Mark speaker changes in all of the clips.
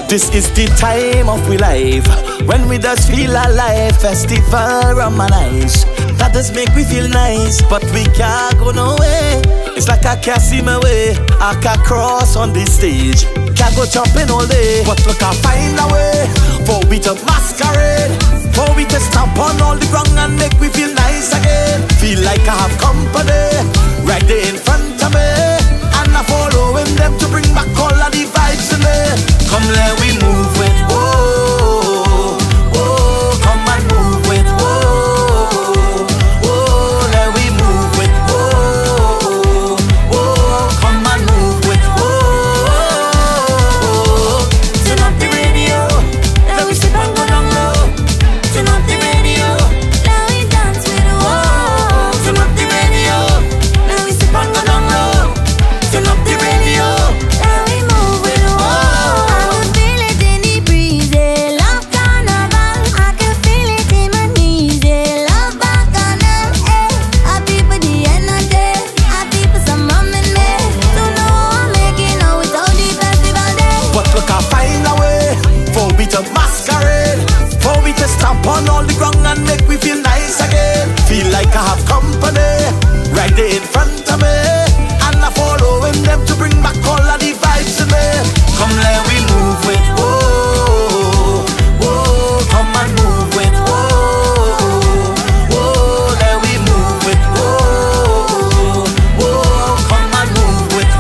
Speaker 1: This is the time of we life, when we just feel alive. Festival romanize, that just make we feel nice, but we can't go nowhere. It's like I can't see my way, I can't cross on this stage. Can't go jumping all day, but look, I find a way for we to masquerade, for we to stamp on all the ground and make we feel nice again. Feel like I have company right there in front of me, and I'm following them to bring back all of the vibes in me. Come let we move with whoa, whoa. Come and move with whoa, whoa. Let we move with whoa, whoa. Come and move with whoa. Turn up the radio, let we sip and go down low. Turn up the radio, let we dance with whoa. Turn up the radio, let we sip and go down low. Turn up the radio, let we move with whoa. Masquerade, for we to stamp on all the ground and make we feel nice again. Feel like I have company right there in front of me, and I'm following them to bring back all of the vibes in me. Come let we move with whoa, whoa. Come and move with whoa, whoa. Let we move with whoa, whoa. Come and move with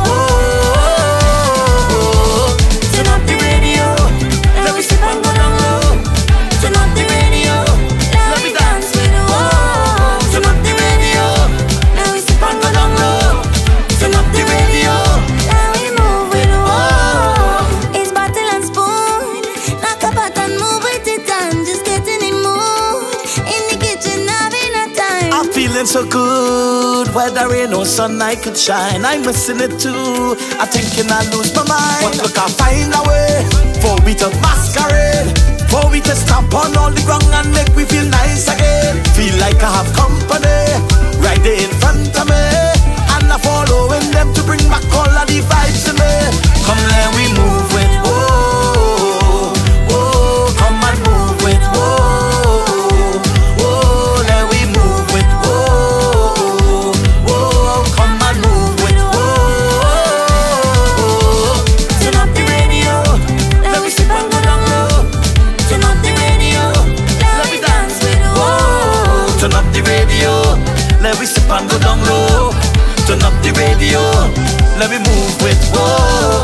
Speaker 1: whoa. Turn up the radio, let me sip and go down low. Turn up the radio, let me dance with whoa. Turn up the radio, let me sip and go down low. Turn up the radio, let me move with whoa.
Speaker 2: It's bottle and spoon, knock a pot and move with it and just get in the mood. In the kitchen having a time.
Speaker 1: I'm feeling so good, whether rain or sun I could shine. I'm missing it too, I'm thinking I lose my mind. But look, I find a way for we to masquerade, for we to stamp on all the ground and make we feel nice again. Feel like I have company right there in front of me, and I'm following them to bring back all of the vibes in me. Come let we move with whoa, whoa. Come and move with whoa, whoa. Let we move with whoa, whoa. Come and move with whoa.
Speaker 2: Turn up the radio, let me sip and go down low. Turn up the radio, let me dance with whoa.
Speaker 1: Turn up the radio, let me sip and go down low. Turn up the radio, let me move with whoa.